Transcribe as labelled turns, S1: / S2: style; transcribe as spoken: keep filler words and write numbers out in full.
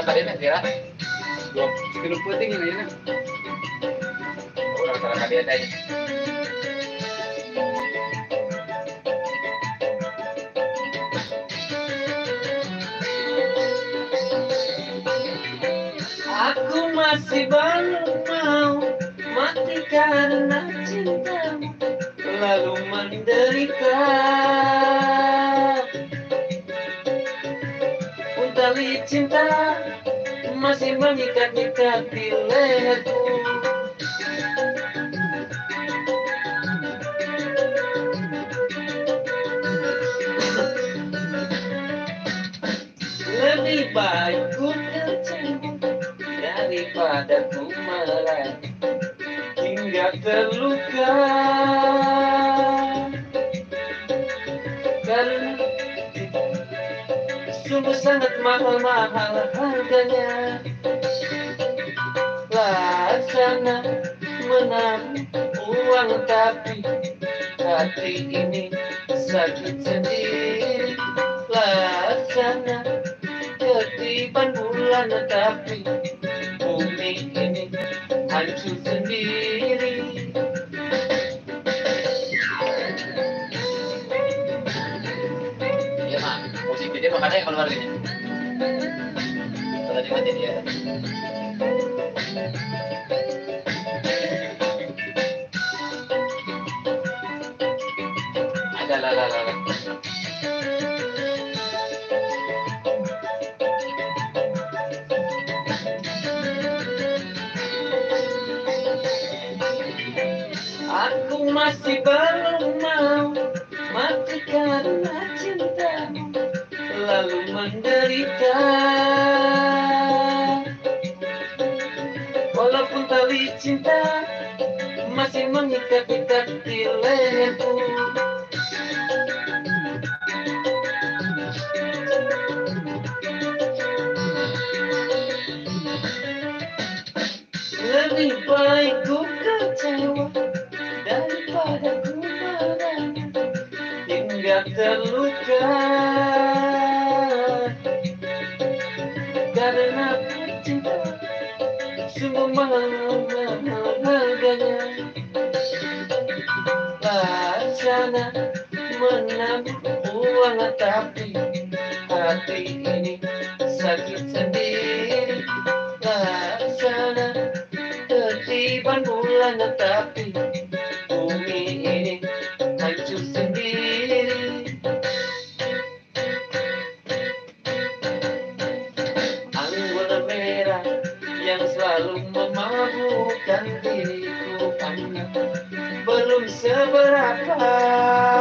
S1: kali ini kira
S2: dua kilo puting ini ya.
S1: Orang salah kali aja.
S3: Aku masih belum mau mati karena cintamu, lalu menderita. Tali cinta masih mengikat-ikat di leherku. Lebih baik ku kecewa daripada ku marah hingga terluka. Karena sungguh sangat mahal-mahal harganya. Laksana menang uang tapi hati ini sakit sendiri. Laksana ketiban bulan tapi bumi ini hancur sendiri.
S1: Iya mah, musik dia makanya yang keluar gini. Kalau dimatiin dia. Ada lah lah lah.
S3: Aku masih belum mau mati karena cintamu, lalu menderita. Walaupun tali cinta masih mengikat-ikat di leherku. Lebih baik ku kecewa daripada ku marah hingga terluka. Karena ku cinta sungguh mahal-mahal harganya. Laksana menabung uang tapi hati ini sakit sendiri. Laksana ketiban bulan tapi bumi ini hancur sendiri. Anggur merah yang selalu memabukkan diriku belum seberapa.